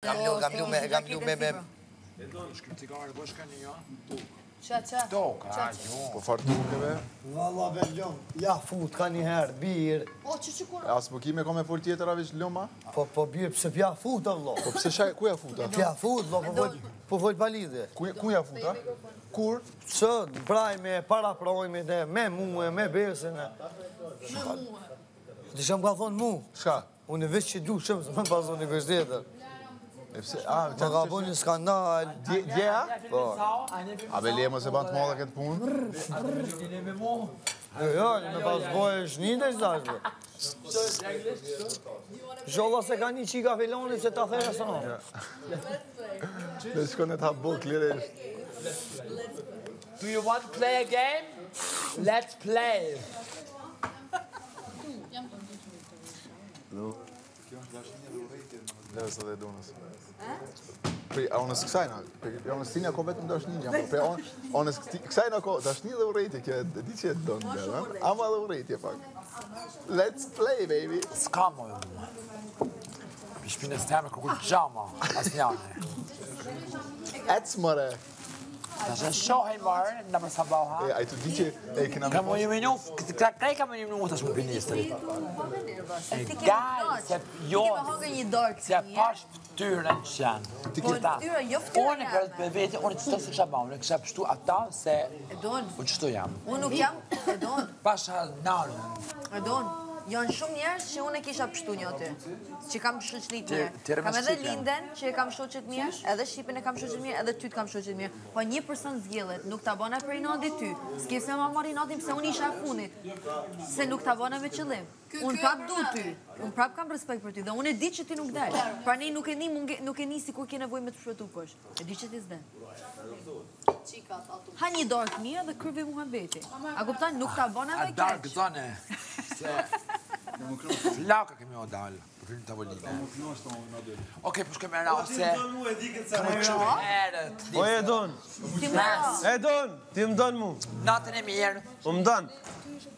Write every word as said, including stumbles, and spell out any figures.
Kam lu me... Kam lu me... Edonën, shkrim cigare, po shka një, ja? Qa, qa? Toka, a, jo. Po fartukeve. Valla velion, ja fut ka një herë, birë. O, që që kur... As po kime ka me fol tjetër avish loma? Po, po birë, pse pja fut, valla. Po pse shaj, ku ja futa? Pja fut, valla, po fol, po fol palidhe. Ku, ku ja futa? Kur? Që, brajme, para projme, me muë, me besën. Me muë. Të shëm ka thonë mu. Shka? Unë veç që du shëmë, se më pasë një kështetër. A, më ka bo një skandal. Djeja? Po. A be le mos e ban të madhe këtë punë? Jo, jo, një me pas bojë shnite që dashme. Sholla se ka një qika filonit që ta thejë së në. Dhe shko në ta buk, lirisht. Do you want to play a game? Let's play. Leve së dhe Edonës. A onës kësajna, a onës tinja ko vetëm dashnjë, pre onës kësajna ko dashnjë dhe urejtje, kjo e di që e donë dhe, ama dhe urejtje pak. Let's play, baby. S'ka mojë mu. Pishpinës teme kërkur gjama, as njane. Ec, mëre. Ta që shohej marë, në përsa bëha. E, a i të di që e këna Ka më një minu, kaj ka më një minu të shumë pinistri. E gaj, se jo, se pash ftyrën që janë. Po ftyra, jo ftyra Unë e kërët për vete, unë që të së kësha ba, unë e kësha pështu ata se... Edon. Unë qështu jam. Unë nuk jam, Edon. Pasha nalën. Edon. Janë shumë njerës që unë e kisha pështu një aty, që kam shoqërit mirë. Kam edhe Linden që e kam shoqët mirë, edhe Shqipin e kam shoqët mirë, edhe ty të kam shoqët mirë. Po një person zgjellet, nuk ta bona për i nadi ty. S'ke se ma marri nadim se unë isha funit, se nuk ta bona me qëllim. Unë prap du ty, unë prap kam respekt për ty, dhe unë e di që ti nuk del. Pra ne nuk e ni si kur ke nevoj me të shpëtu kosh. E di që ti s'den. Ha një dark mirë dhe kërve muhabeti. A kuptan, nuk ta bona me keq. A dark zone, se... Flauka kemi o dalë, për film tavoline. Okej, për shkemi rao se... Këmë që herët... O, Edon. Edon, ti më donë mu. Natën e mirë. O, më donë.